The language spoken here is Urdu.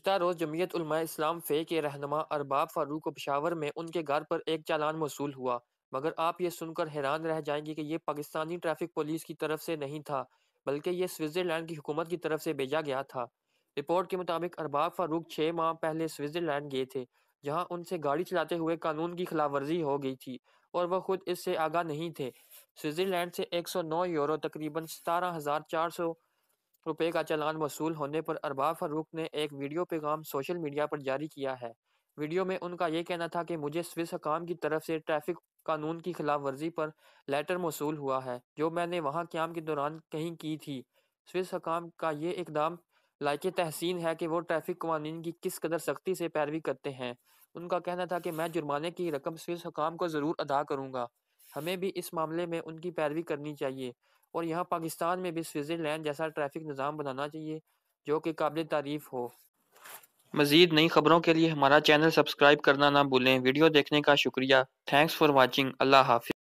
گزشتہ روز جمعیت علماء اسلام فے کے رہنما ارباب فاروق کو پشاور میں ان کے گھر پر ایک چالان موصول ہوا، مگر آپ یہ سن کر حیران رہ جائیں گے کہ یہ پاکستانی ٹریفک پولیس کی طرف سے نہیں تھا، بلکہ یہ سوئٹزرلینڈ کی حکومت کی طرف سے بھیجا گیا تھا۔ رپورٹ کے مطابق ارباب فاروق 6 ماہ پہلے سوئٹزرلینڈ گئے تھے، جہاں ان سے گاڑی چلاتے ہوئے قانون کی خلاف ورزی ہو گئی تھی اور وہ خود اس سے آگاہ نہیں تھے۔ سوئٹزرلینڈ سے 109 یورو تقریباً 17,400 روپے کا چالان وصول ہونے پر ارباب فاروق نے ایک ویڈیو پیغام سوشل میڈیا پر جاری کیا ہے۔ ویڈیو میں ان کا یہ کہنا تھا کہ مجھے سوئس حکام کی طرف سے ٹریفک قانون کی خلاف ورزی پر لیٹر موصول ہوا ہے، جو میں نے وہاں قیام کے دوران کہیں کی تھی۔ سوئس حکام کا یہ اقدام لائق تحسین ہے کہ وہ ٹریفک قوانین کی کس قدر سختی سے پیروی کرتے ہیں۔ ان کا کہنا تھا کہ میں جرمانے کی رقم سوئس حکام کو ضرور ادا کروں گا، ہمیں بھی اس معاملے میں ان کی پیروی کرنی چاہیے اور یہاں پاکستان میں بھی سوئٹزرلینڈ جیسا ٹریفک نظام بنانا چاہیے جو کہ قابل تعریف ہو۔ مزید نئی خبروں کے لیے ہمارا چینل سبسکرائب کرنا نہ بھولیں۔ ویڈیو دیکھنے کا شکریہ۔ Thanks for watching. اللہ حافظ۔